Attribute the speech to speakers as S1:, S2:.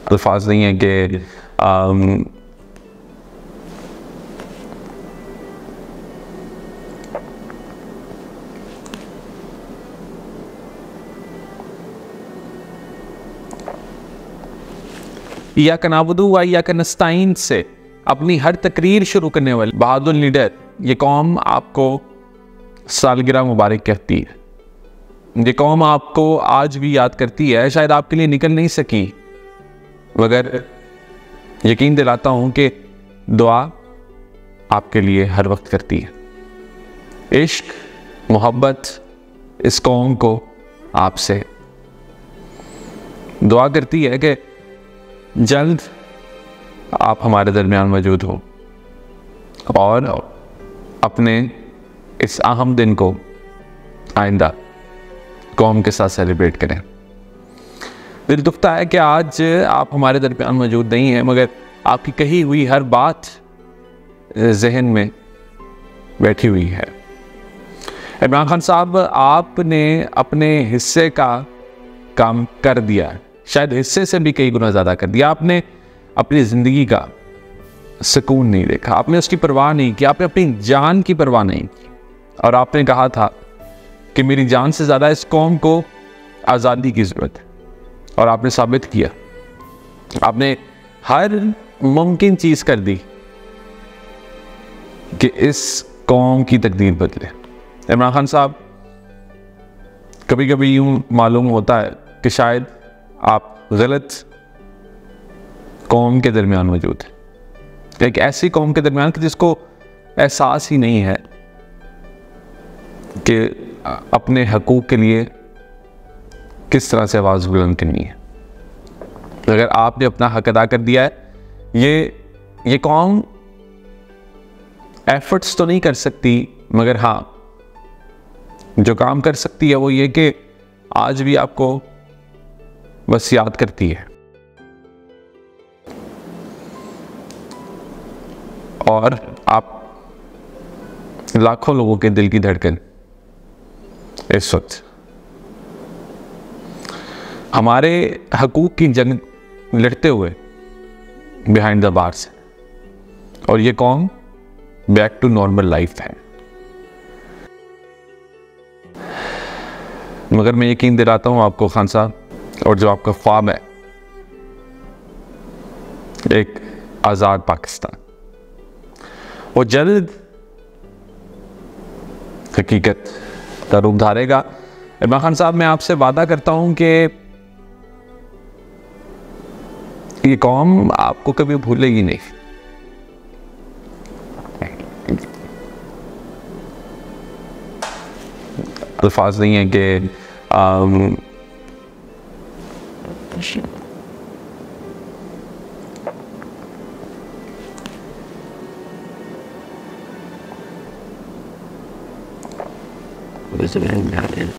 S1: अल्फाज नहीं है कि इय्याका नअबुदु व इय्याका नस्तईन से अपनी हर तकरीर शुरू करने वाले बहादुर लीडर ये कौम आपको सालगिरह मुबारक कहती है। ये कौम आपको आज भी याद करती है। शायद आपके लिए निकल नहीं सकी, मगर यकीन दिलाता हूं कि दुआ आपके लिए हर वक्त करती है। इश्क मोहब्बत इस कौम को आपसे दुआ करती है कि जल्द आप हमारे दरमियान मौजूद हो और अपने इस अहम दिन को आइंदा कौम के साथ सेलिब्रेट करें। दिल दुखता है कि आज आप हमारे दरमियान मौजूद नहीं हैं, मगर आपकी कही हुई हर बात जहन में बैठी हुई है। इमरान खान साहब, आपने अपने हिस्से का काम कर दिया है, शायद हिस्से से भी कई गुना ज़्यादा कर दिया। आपने अपनी ज़िंदगी का सुकून नहीं देखा, आपने उसकी परवाह नहीं की, आपने अपनी जान की परवाह नहीं की। और आपने कहा था कि मेरी जान से ज़्यादा इस कौम को आज़ादी की ज़रूरत है, और आपने साबित किया। आपने हर मुमकिन चीज़ कर दी कि इस कौम की तकदीर बदले। इमरान खान साहब, कभी कभी यूँ मालूम होता है कि शायद आप गलत कौम के दरमियान मौजूद हैं, एक ऐसी कौम के दरमियान कि जिसको एहसास ही नहीं है कि अपने हकूक़ के लिए किस तरह से आवाज़ बुलंद करनी है। अगर आपने अपना हक अदा कर दिया है, ये कौम एफर्ट्स तो नहीं कर सकती, मगर हाँ जो काम कर सकती है वो ये कि आज भी आपको बस याद करती है, और आप लाखों लोगों के दिल की धड़कन इस वक्त हमारे हकूक़ की जंग लड़ते हुए बिहाइंड द बार्स है, और ये कौम बैक टू नॉर्मल लाइफ है। मगर मैं यकीन दिलाता हूँ आपको खान साहब, और जो आपका ख्वाब है एक आज़ाद पाकिस्तान, वो जल्द हकीकत का रूप धारेगा। इमरान खान साहब, मैं आपसे वादा करता हूं कि ये कौम आपको कभी भूलेगी नहीं। अल्फाज नहीं है कि